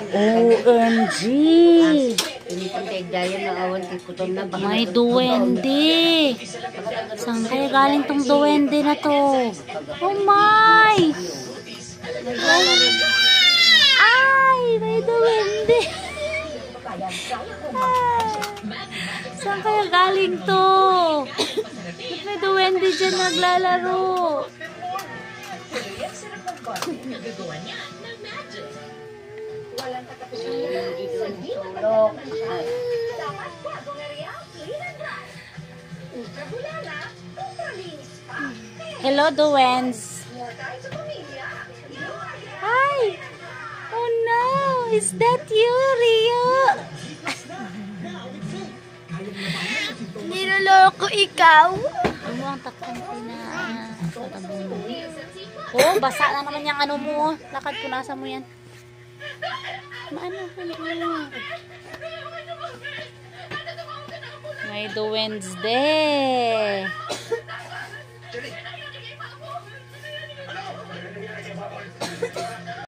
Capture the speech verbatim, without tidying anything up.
O M G! May duwende! Saan kaya galing tong duwende na to? Oh my! Ay! May duwende! Saan kaya galing to? May duwende dyan naglalaro. Hello, duwens. Hi! Oh no! Is that you, Riyoh? Niloloko ikaw? Ano ang takpan ko na oh, basa na naman yung ano mo. Lakad, punasan mo yan. Maano ko na. May the Wednesday.